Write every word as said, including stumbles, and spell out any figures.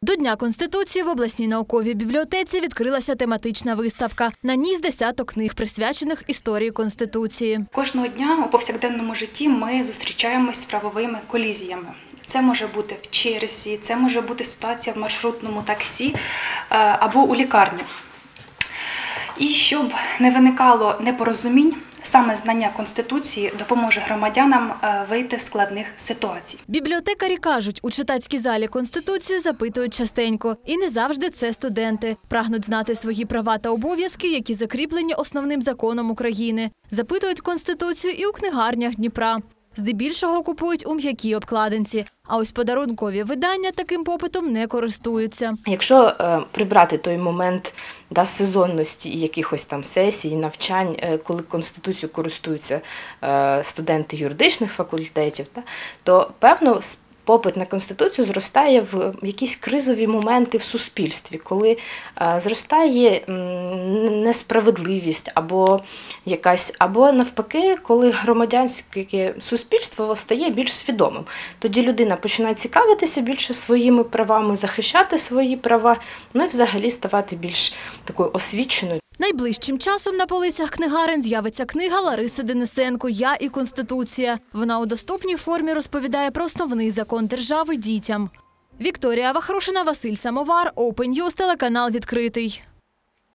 До Дня Конституції в обласній науковій бібліотеці відкрилася тематична виставка. На ній з десяток книг, присвячених історії Конституції. Кожного дня у повсякденному житті ми зустрічаємось з правовими колізіями. Це може бути в черзі, це може бути ситуація в маршрутному таксі або у лікарні. І щоб не виникало непорозумінь, саме знання Конституції допоможе громадянам вийти з складних ситуацій. Бібліотекарі кажуть, у читацькій залі Конституцію запитують частенько. І не завжди це студенти. Прагнуть знати свої права та обов'язки, які закріплені основним законом України. Запитують Конституцію і у книгарнях Дніпра. Здебільшого купують у м'якій обкладинці, а ось подарункові видання таким попитом не користуються. Якщо е, прибрати той момент да, сезонності і якихось там сесій, навчань, е, коли Конституцією користуються е, студенти юридичних факультетів, да, то певно попит на Конституцію зростає в якісь кризові моменти в суспільстві, коли е, зростає несправедливість або якась, або навпаки, коли громадянське суспільство стає більш свідомим. Тоді людина починає цікавитися більше своїми правами, захищати свої права, ну і взагалі ставати більш такою освіченою. Найближчим часом на полицях книгарень з'явиться книга Лариси Денисенко «Я і Конституція». Вона у доступній формі розповідає про основний закон держави дітям. Вікторія Вахрушина, Василь Самовар, Open News, телеканал «Відкритий».